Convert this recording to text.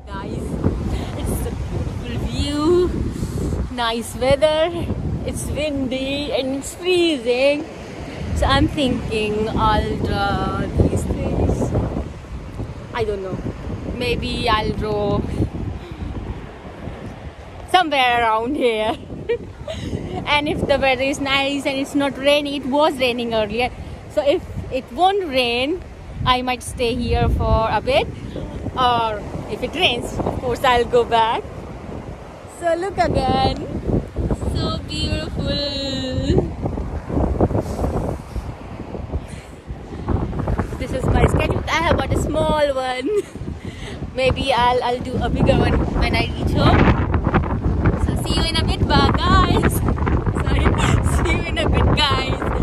Guys, it's a beautiful view, nice weather, it's windy and it's freezing. So I'm thinking I'll draw these things. I don't know. Maybe I'll draw somewhere around here. And if the weather is nice and it's not raining, it was raining earlier. So if it won't rain, I might stay here for a bit. Or if it rains, of course I'll go back. So look again. So beautiful. This is my sketchbook. I have got a small one. Maybe I'll do a bigger one when I reach home. So see you in a bit, bye guys. Sorry, see you in a bit guys.